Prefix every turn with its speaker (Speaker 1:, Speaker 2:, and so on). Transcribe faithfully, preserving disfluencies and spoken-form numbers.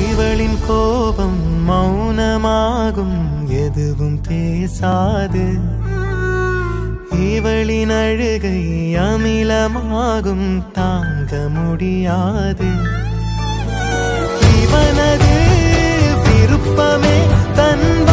Speaker 1: இவளின் கோபம் மௌனமாகும், எதுவும் பேசாது. இவளின் அழுகை அமிலமாகும், தாங்க முடியாது. இவனது விருப்பமே தன்